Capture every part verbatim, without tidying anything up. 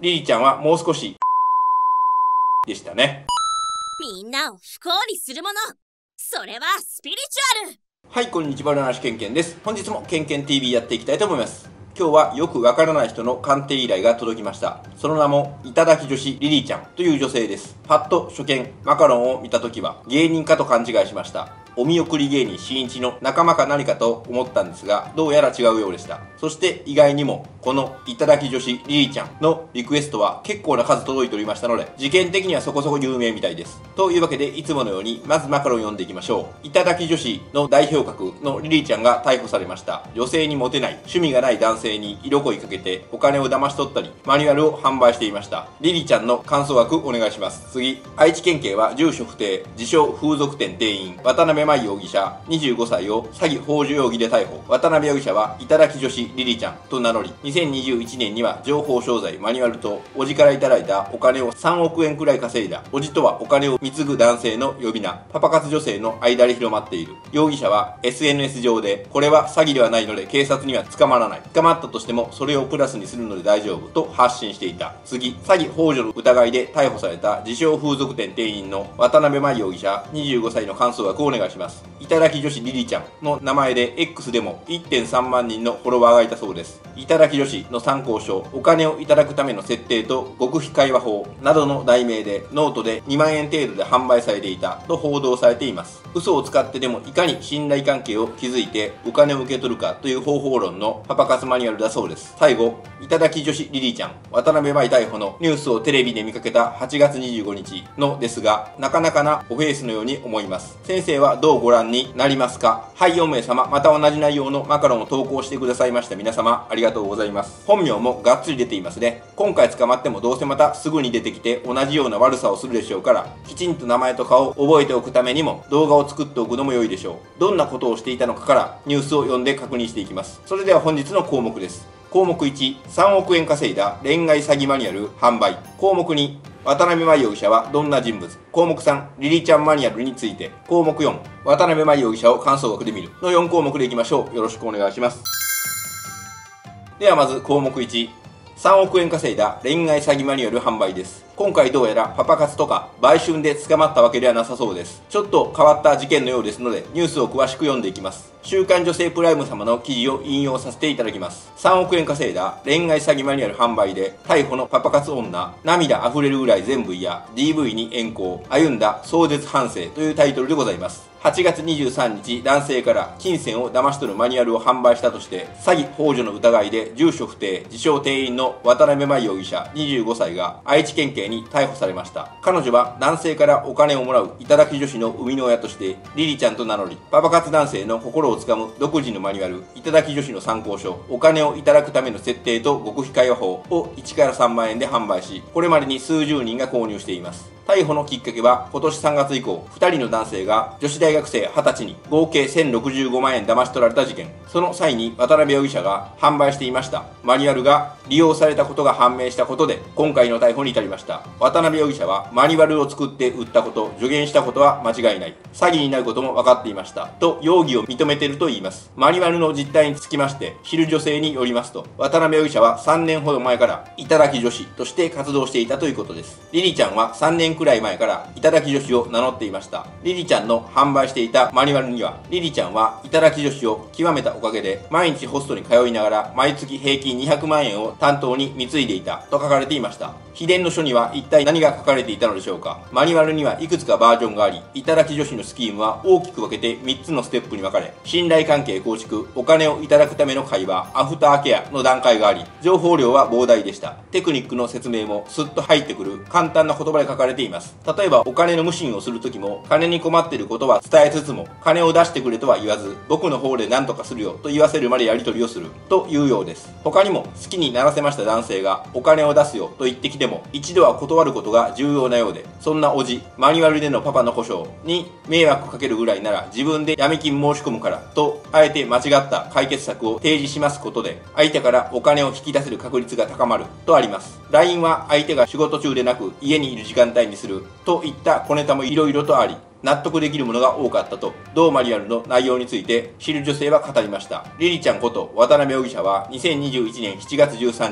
リリちゃんはもう少しでしたね。 みんなを不幸にするもの、それはスピリチュアル。 はい、こんにちは、占い師けんけんです。本日もけんけん ティーブイ やっていきたいと思います。今日はよくわからない人の鑑定依頼が届きました。その名も、頂き女子リリーちゃんという女性です。パッと初見、マカロンを見たときは芸人かと勘違いしました。お見送り芸人しんいちの仲間か何かと思ったんですが、どうやら違うようでした。そして意外にも、この頂き女子リリーちゃんのリクエストは結構な数届いておりましたので、事件的にはそこそこ有名みたいです。というわけで、いつものように、まずマカロンを読んでいきましょう。頂き女子の代表格のリリーちゃんが逮捕されました。女性にモテない、趣味がない男性に色恋かけてお金を騙し取ったり、マニュアルを販売していました。リリーちゃんの感想枠お願いします。次、愛知県警は住所不定、自称風俗店店員、渡辺舞容疑者にじゅうごさいを詐欺幇助容疑で逮捕。渡辺容疑者は頂き女子リリーちゃんと名乗り、にせんにじゅういちねんには情報商材マニュアルとおじからいただいたお金をさんおくえんくらい稼いだ。おじとはお金を貢ぐ男性の呼び名。パパ活女性の間で広まっている。容疑者は エスエヌエス 上で、これは詐欺ではないので警察には捕まらない。捕まったとしてもそれをプラスにするので大丈夫と発信していた。次、詐欺幇助の疑いで逮捕された自称風俗店店員の渡辺舞容疑者にじゅうごさいの感想枠をお願いします。頂き女子リリーちゃんの名前で X でも いってんさんまんにんのフォロワーがいたそうです。頂き女子の参考書、お金をいただくための設定と極秘会話法などの題名でノートでにまんえん程度で販売されていたと報道されています。嘘を使ってでもいかに信頼関係を築いてお金を受け取るかという方法論のパパ活マニュアルだそうです。最後、頂き女子リリーちゃん、渡辺舞逮捕のニュースをテレビで見かけたはちがつにじゅうごにちのですが、なかなかなオフェイスのように思います。先生はどうご覧になりますか？はい、よんめいさま、また同じ内容のマカロンを投稿してくださいました皆様、ありがとうございます。本名もがっつり出ていますね。今回捕まってもどうせまたすぐに出てきて同じような悪さをするでしょうから、きちんと名前と顔を覚えておくためにも動画を作っておくのも良いでしょう。どんなことをしていたのかからニュースを読んで確認していきます。それでは本日の項目です。項目いち、さんおくえん稼いだ恋愛詐欺マニュアル販売。項目に、渡辺舞容疑者はどんな人物。項目さん、リリーちゃんマニュアルについて。項目よん、渡辺舞容疑者を感想枠で見るのよん項目でいきましょう。よろしくお願いします。ではまず項目いち、さんおくえん稼いだ恋愛詐欺マニュアル販売です。今回どうやらパパ活とか売春で捕まったわけではなさそうです。ちょっと変わった事件のようですので、ニュースを詳しく読んでいきます。週刊女性プライム様の記事を引用させていただきます。さんおくえん稼いだ恋愛詐欺マニュアル販売で逮捕のパパ活女、涙溢れるぐらい全部や ディーブイ に変更、歩んだ壮絶反省というタイトルでございます。はちがつにじゅうさんにち、男性から金銭を騙し取るマニュアルを販売したとして、詐欺幇助の疑いで住所不定、自称店員の渡辺舞容疑者にじゅうごさいが愛知県警に逮捕されました。彼女は男性からお金をもらう頂き女子の生みの親として、リリちゃんと名乗り、パパ活男性の心をつかむ独自のマニュアル、頂き女子の参考書、お金をいただくための設定と極秘会話法をいちからさんまんえんで販売し、これまでに数十人が購入しています。逮捕のきっかけは今年さんがつ以降、ふたりの男性が女子大学生はたちに合計せんろくじゅうごまんえん騙し取られた事件。その際に渡辺容疑者が販売していましたマニュアルが利用されたことが判明したことで、今回の逮捕に至りました。渡辺容疑者はマニュアルを作って売ったこと、助言したことは間違いない。詐欺になることも分かっていました。と容疑を認めていると言います。マニュアルの実態につきまして、知る女性によりますと、渡辺容疑者はさんねんほど前から頂き女子として活動していたということです。リリちゃんはさんねんくらい前から頂き女子を名乗っていました。リリちゃんの販売していたマニュアルには、リリちゃんは頂き女子を極めたおかげで毎日ホストに通いながら毎月平均にひゃくまんえんを担当に貢いでいたと書かれていました。秘伝の書には一体何が書かれていたのでしょうか。マニュアルにはいくつかバージョンがあり、頂き女子のスキームは大きく分けてみっつのステップに分かれ、信頼関係構築、お金をいただくための会話、アフターケアの段階があり、情報量は膨大でした。テクニックの説明もスッと入ってくる簡単な言葉で書かれています。例えばお金の無心をするときも、金に困っていることは伝えつつも、金を出してくれとは言わず、僕の方で何とかするよと言わせるまでやり取りをするというようです。他にも好きにならせました男性がお金を出すよと言ってきても、一度は断ることが重要なようで、そんなおじ、マニュアルでのパパの故障に迷惑かけるぐらいなら自分で闇金申し込むからと、あえて間違った解決策を提示しますことで、相手からお金を引き出せる確率が高まるとあります。ライン は相手が仕事中でなく家にいる時間帯にするといった小ネタもいろいろとあり、納得できるものが多かったと、同マニュアルの内容について知る女性は語りました。リリちゃんこと渡辺容疑者はにせんにじゅういちねんしちがつじゅうさんにち、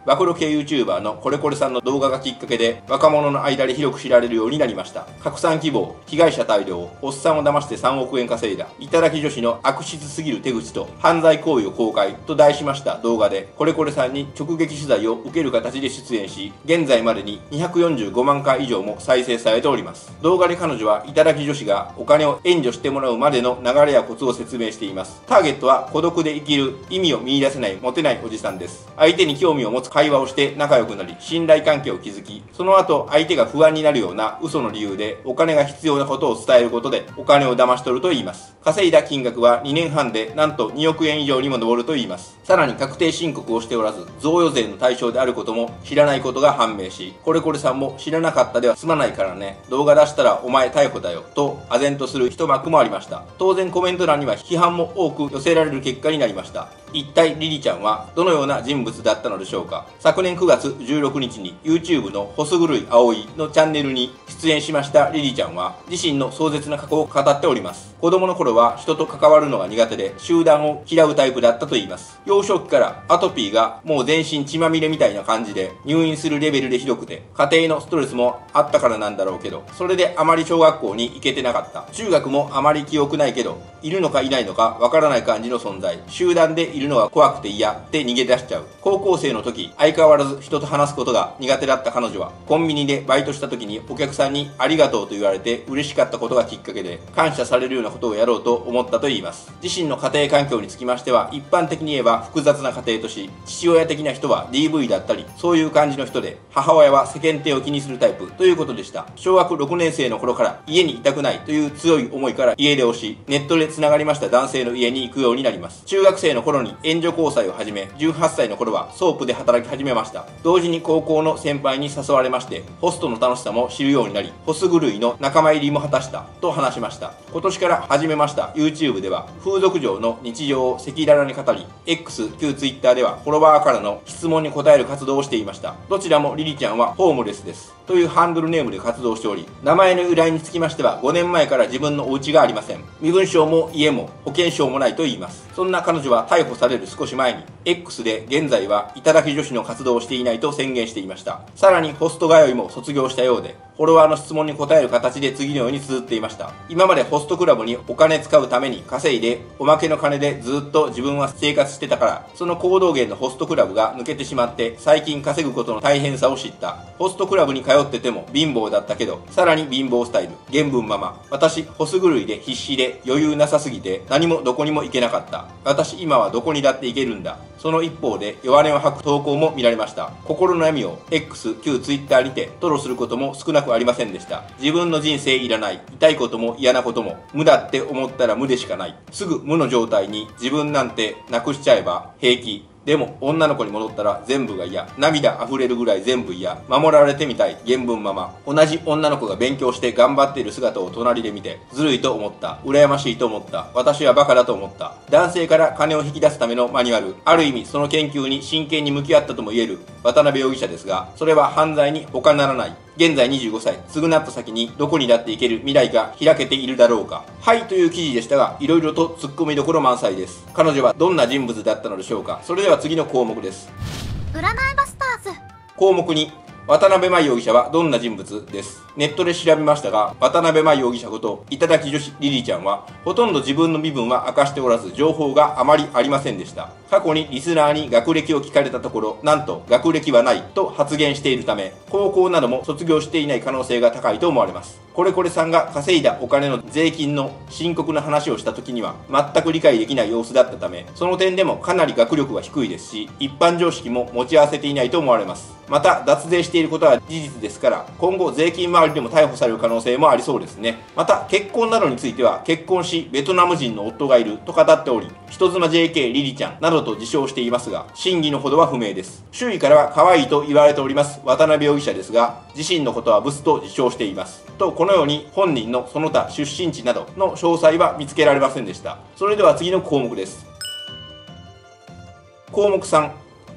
暴露系 YouTuber のコレコレさんの動画がきっかけで若者の間で広く知られるようになりました。拡散希望、被害者大量、おっさんを騙してさんおくえん稼いだ、頂き女子の悪質すぎる手口と犯罪行為を公開と題しました動画で、コレコレさんに直撃取材を受ける形で出演し、現在までににひゃくよんじゅうごまんかい以上も再生されております。動画で彼女は頂き女子がお金を援助してもらうまでの流れやコツを説明しています。ターゲットは孤独で生きる、意味を見出せないモテないおじさんです。相手に興味を持つ会話をして仲良くなり、信頼関係を築き、その後相手が不安になるような嘘の理由でお金が必要なことを伝えることでお金を騙し取ると言います。稼いだ金額はにねんはんでなんとにおくえん以上にも上ると言います。さらに確定申告をしておらず、贈与税の対象であることも知らないことが判明し、コレコレさんも知らなかったでは済まないからね、動画出したらお前逮捕だよと唖然とする一幕もありました。当然コメント欄には批判も多く寄せられる結果になりました。一体リリちゃんはどのような人物だったのでしょうか。昨年くがつじゅうろくにちに YouTube のホス狂い葵のチャンネルに出演しましたリリちゃんは、自身の壮絶な過去を語っております。子供の頃は人と関わるのが苦手で集団を嫌うタイプだったといいます。幼少期からアトピーがもう全身血まみれみたいな感じで入院するレベルでひどくて、家庭のストレスもあったからなんだろうけど、それであまり小学校に行けてなかった。中学もあまり記憶ないけど、いるのかいないのかわからない感じの存在。集団でいるのが怖くて嫌って逃げ出しちゃう。高校生の時、相変わらず人と話すことが苦手だった彼女は、コンビニでバイトした時にお客さんにありがとうと言われて嬉しかったことがきっかけで、感謝されるようなことをやろうと思ったと言います。自身の家庭環境につきましては、一般的に言えば複雑な家庭とし、父親的な人は ディーブイ だったり、そういう感じの人で、母親は世間体を気にするタイプということでした。小学ろくねんせいの頃から家にいたくないという強い思いから家出をし、ネットで繋がりました男性の家に行くようになります。中学生の頃に援助交際を始め、じゅうはっさいの頃はソープで働き始めました。同時に高校の先輩に誘われまして、ホストの楽しさも知るようになり、ホス狂いの仲間入りも果たしたと話しました。今年から始めました YouTube では、風俗嬢の日常を赤裸々に語り、X 旧 Twitter ではフォロワーからの質問に答える活動をしていました。どちらもリリちゃんはホームレスですというハンドルネームで活動しており、名前の由来につきましてはごねんまえから自分のお家がありません。身分証も家も保険証もないと言います。そんな彼女は逮捕される少し前に X で現在は頂き女子の活動をしていないと宣言していました。さらにホスト通いも卒業したようで、フォロワーの質問に答える形で次のように綴っていました。今までホストクラブにお金使うために稼いで、おまけの金でずっと自分は生活してたから、その行動源のホストクラブが抜けてしまって最近稼ぐことの大変さを知った。ホストクラブに通ってても貧乏だったけど、さらに貧乏スタイル。原文ママ。私、ホス狂いで必死で余裕なさすぎて何もどこにも行けなかった。私今はどこにだって行けるんだ。その一方で弱音を吐く投稿も見られました。心の闇を X 旧 Twitter にて吐露することも少なくありませんでした。自分の人生いらない。痛いことも嫌なことも無だって思ったら無でしかない。すぐ無の状態に自分なんてなくしちゃえば平気。でも女の子に戻ったら全部が嫌。涙溢れるぐらい全部嫌。守られてみたい。原文ママ。同じ女の子が勉強して頑張っている姿を隣で見てずるいと思った。羨ましいと思った。私はバカだと思った。男性から金を引き出すためのマニュアル。ある意味その研究に真剣に向き合ったとも言える渡辺容疑者ですが、それは犯罪に他ならない。現在にじゅうごさい、償った先にどこにだって行ける未来が開けているだろうか。はいという記事でしたが、いろいろと突っ込みどころ満載です。彼女はどんな人物だったのでしょうか。それでは次の項目です。 占いバスターズ。 項目に、渡辺真容疑者はどんな人物です。ネットで調べましたが、渡辺真容疑者こと頂き女子リリちゃんはほとんど自分の身分は明かしておらず、情報があまりありませんでした。過去にリスナーに学歴を聞かれたところ、なんと学歴はないと発言しているため、高校なども卒業していない可能性が高いと思われます。コレコレさんが稼いだお金の税金の深刻な話をした時には全く理解できない様子だったため、その点でもかなり学力は低いですし、一般常識も持ち合わせていないと思われます。また脱税していることは事実ですから、今後税金周りでも逮捕される可能性もありそうですね。また結婚などについては、結婚しベトナム人の夫がいると語っており、人妻 ジェーケー リリちゃんなどと自称していますが、真偽のほどは不明です。周囲からは可愛いと言われております渡辺容疑者ですが、自身のことはブスと自称していますと、このように本人のその他出身地などの詳細は見つけられませんでした。それでは次の項目です。項目さん、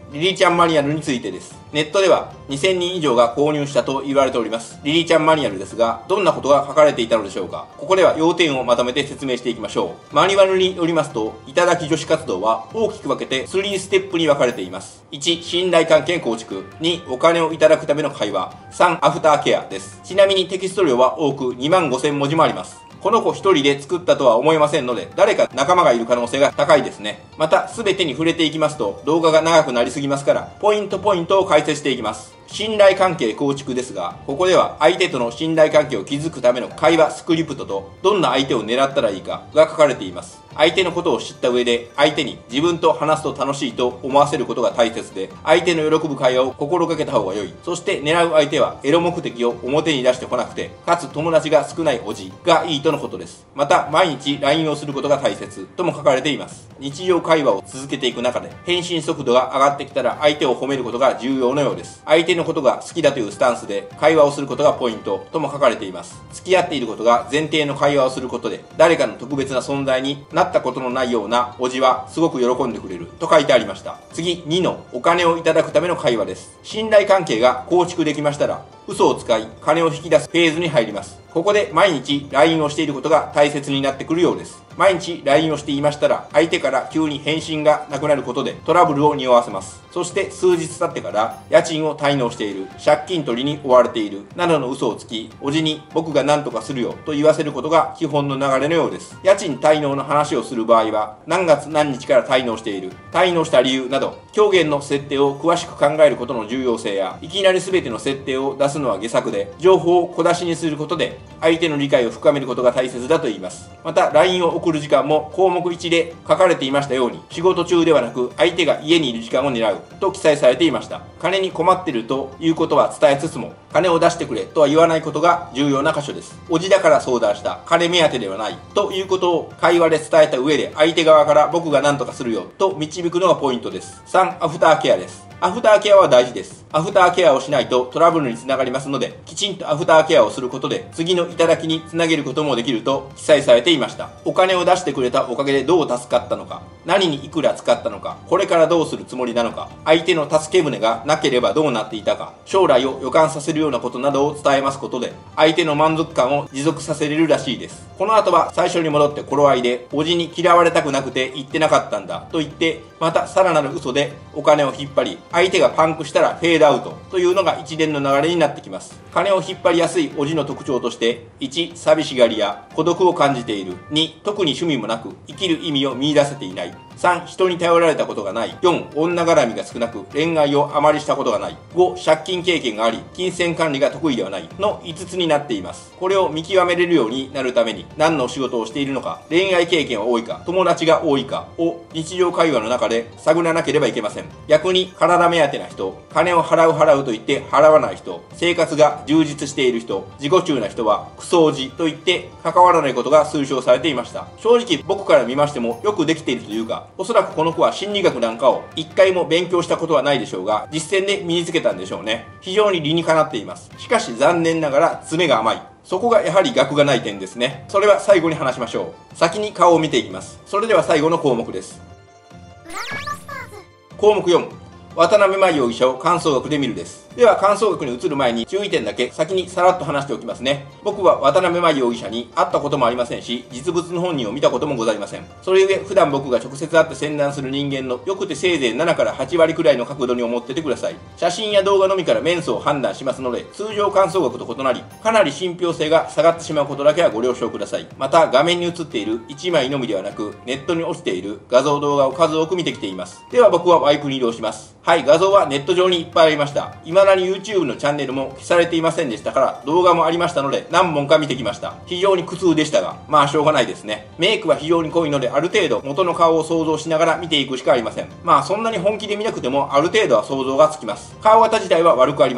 リリーちゃんマニュアルについてです。ネットではにせんにん以上が購入したと言われております。リリーちゃんマニュアルですが、どんなことが書かれていたのでしょうか。ここでは要点をまとめて説明していきましょう。マニュアルによりますと、頂き女子活動は大きく分けてさんステップに分かれています。いち、信頼関係構築。に、お金をいただくための会話。さん、アフターケアです。ちなみにテキスト量は多くにまんごせんもじもあります。この子一人で作ったとは思えませんので、誰か仲間がいる可能性が高いですね。また、すべてに触れていきますと、動画が長くなりすぎますから、ポイントポイントを解説していきます。信頼関係構築ですが、ここでは相手との信頼関係を築くための会話スクリプトと、どんな相手を狙ったらいいかが書かれています。相手のことを知った上で、相手に自分と話すと楽しいと思わせることが大切で、相手の喜ぶ会話を心がけた方が良い。そして狙う相手は、エロ目的を表に出してこなくて、かつ友達が少ないおじがいいとのことです。また、毎日 ライン をすることが大切とも書かれています。日常会話を続けていく中で、返信速度が上がってきたら相手を褒めることが重要のようです。相手のことが好きだというスタンスで会話をすることがポイントとも書かれています。付き合っていることが前提の会話をすることで、誰かの特別な存在になったことのないようなおじはすごく喜んでくれると書いてありました。次、にのお金をいただくための会話です。信頼関係が構築できましたら、嘘を使い金を引き出すフェーズに入ります。ここで毎日 ライン をしていることが大切になってくるようです。毎日 ライン をしていましたら、相手から急に返信がなくなることでトラブルを匂わせます。そして数日経ってから家賃を滞納している、借金取りに追われているなどの嘘をつき、おじに僕が何とかするよと言わせることが基本の流れのようです。家賃滞納の話をする場合は、何月何日から滞納している、滞納した理由など狂言の設定を詳しく考えることの重要性や、いきなり全ての設定を出すのは下策で、情報を小出しにすることで相手の理解を深めることが大切だと言います。また ライン を送る時間も項目いちで書かれていましたように、仕事中ではなく相手が家にいる時間を狙うと記載されていました。金に困っているということは伝えつつも、金を出してくれとは言わないことが重要な箇所です。おじだから相談した、金目当てではないということを会話で伝えた上で、相手側から僕が何とかするよと導くのがポイントです。さん、アフターケアです。アフターケアは大事です。アフターケアをしないとトラブルにつながりますので、きちんとアフターケアをすることで次の頂きにつなげることもできると記載されていました。お金を出してくれたおかげでどう助かったのか、何にいくら使ったのか、これからどうするつもりなのか、相手の助け舟がなければどうなっていたか、将来を予感させるようなことなどを伝えますことで、相手の満足感を持続させれるらしいです。この後は最初に戻って頃合いで、おじに嫌われたくなくて言ってなかったんだと言って、またさらなる嘘でお金を引っ張り、相手がパンクしたらフェードアウトというのが一連の流れになってきます。金を引っ張りやすいおじの特徴として、いち、寂しがりや孤独を感じている。に、特に趣味もなく生きる意味を見出せていない。さん、人に頼られたことがない。よん、女絡みが少なく恋愛をあまりしたことがない。ご、借金経験があり金銭管理が得意ではないのいつつになっています。これを見極めれるようになるために、何の仕事をしているのか、恋愛経験は多いか、友達が多いかを日常会話の中で探らなければいけません。逆に体目当てな人、金を払う払うと言って払わない人、生活が充実している人、自己中な人はクソおじと言って関わらないことが推奨されていました。正直僕から見ましてもよくできているというか、おそらくこの子は心理学なんかを一回も勉強したことはないでしょうが、実践で身につけたんでしょうね。非常に理にかなっています。しかし残念ながら詰めが甘い。そこがやはり学がない点ですね。それは最後に話しましょう。先に顔を見ていきます。それでは最後の項目です。項目よん、渡辺真容疑者を感想学で見るです。では感想学に移る前に注意点だけ先にさらっと話しておきますね。僕は渡辺真容疑者に会ったこともありませんし、実物の本人を見たこともございません。それゆえ普段僕が直接会って宣断する人間のよくてせいぜいななからはちわりくらいの角度に思っててください。写真や動画のみからメンツを判断しますので、通常感想学と異なりかなり信憑性が下がってしまうことだけはご了承ください。また画面に映っているいちまいのみではなく、ネットに落ちている画像動画を数多く見てきています。では僕はワイプに移動します。はい、画像はネット上にいっぱいありました。未だに YouTube のチャンネルも消されていませんでしたから、動画もありましたので何本か見てきました。非常に苦痛でしたが、まあしょうがないですね。メイクは非常に濃いので、ある程度元の顔を想像しながら見ていくしかありません。まあそんなに本気で見なくてもある程度は想像がつきます。顔型自体は悪くありません。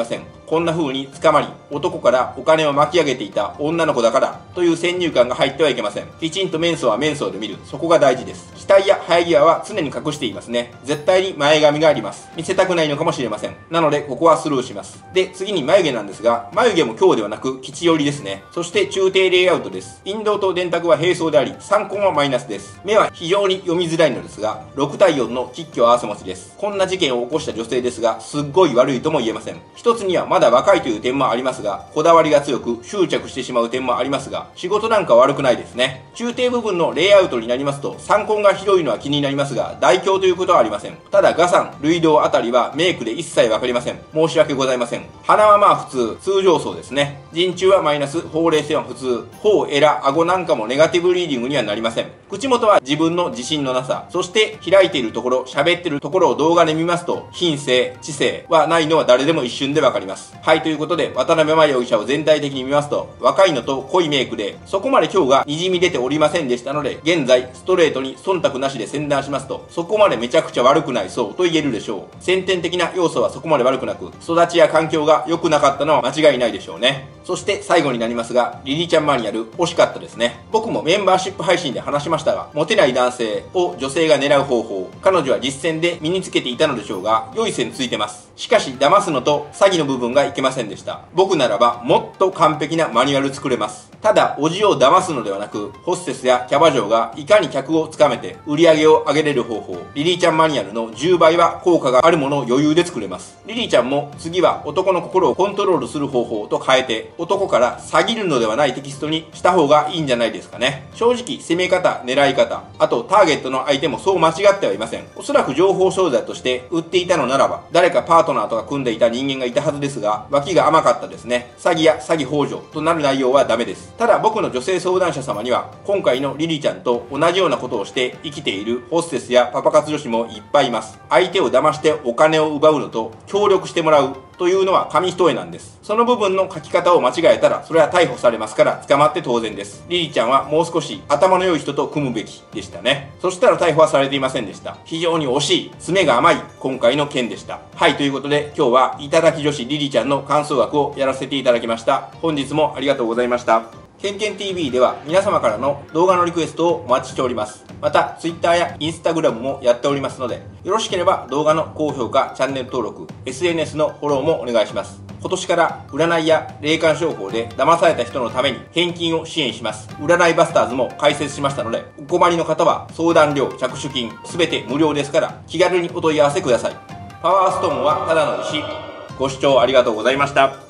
こんな風に捕まり、男からお金を巻き上げていた女の子だからという先入観が入ってはいけません。きちんと面相は面相で見る。そこが大事です。額や生え際は常に隠していますね。絶対に前髪があります。見せたくないのかもしれません。なので、ここはスルーします。で、次に眉毛なんですが、眉毛も強ではなく吉寄りですね。そして中低レイアウトです。陰道と電卓は並走であり、三根はマイナスです。目は非常に読みづらいのですが、ろく対よんの吉居合わせ持ちです。こんな事件を起こした女性ですが、すっごい悪いとも言えません。一つにはまだ若いという点もありますが、こだわりが強く執着してしまう点もありますが、仕事なんか悪くないですね。中低部分のレイアウトになりますと、三根が広いのは気になりますが、大胸ということはありません。ただ、画山、類動あたりはメイクで一切わかりません。申し訳ございません。鼻はまあ普通、通常層ですね。陣中はマイナス、ほうれい線は普通、頬、エラ、顎なんかもネガティブリーディングにはなりません。口元は自分の自信のなさ、そして開いているところ、喋っているところを動画で見ますと、品性、知性はないのは誰でも一瞬でわかります。はい、ということで、渡辺真容疑者を全体的に見ますと、若いのと濃いメイクで、そこまで今日が滲み出ておりませんでしたので、現在、ストレートに忖度なしで宣断しますと、そこまでめちゃくちゃ悪くないそうと言えるでしょう。先天的な要素はそこまで悪くなく、育ちや環境が良くなかったのは間違いないでしょうね。そして最後になりますが、リリーちゃんマニュアル、惜しかったですね。僕もメンバーシップ配信で話しましたが、モテない男性を女性が狙う方法、彼女は実践で身につけていたのでしょうが、良い線ついてます。しかし、騙すのと詐欺の部分がいけませんでした。僕ならば、もっと完璧なマニュアル作れます。ただ、おじを騙すのではなく、ホステスやキャバ嬢がいかに客をつかめて売り上げを上げれる方法、リリーちゃんマニュアルのじゅうばいは効果があるものを余裕で作れます。リリーちゃんも次は男の心をコントロールする方法と変えて、男から詐欺るのではないテキストにした方がいいんじゃないですかね。正直、攻め方、狙い方、あとターゲットの相手もそう間違ってはいません。おそらく情報商材として売っていたのならば、誰かパートナーとか組んでいた人間がいたはずですが、脇が甘かったですね。詐欺や詐欺幇助となる内容はダメです。ただ僕の女性相談者様には、今回のリリーちゃんと同じようなことをして生きているホステスやパパ活女子もいっぱいいます。相手を騙してお金を奪うのと協力してもらうというのは紙一重なんです。その部分の書き方を間違えたら、それは逮捕されますから捕まって当然です。リリーちゃんはもう少し頭の良い人と組むべきでしたね。そしたら逮捕はされていませんでした。非常に惜しい、詰めが甘い今回の件でした。はい、ということで今日は頂き女子リリーちゃんの感想学をやらせていただきました。本日もありがとうございました。ケンケン ティーブイ では皆様からの動画のリクエストをお待ちしております。また Twitter や Instagram もやっておりますので、よろしければ動画の高評価、チャンネル登録、エスエヌエス のフォローもお願いします。今年から占いや霊感商法で騙された人のために返金を支援します。占いバスターズも開設しましたので、お困りの方は相談料、着手金、すべて無料ですから気軽にお問い合わせください。パワーストーンはただの石。ご視聴ありがとうございました。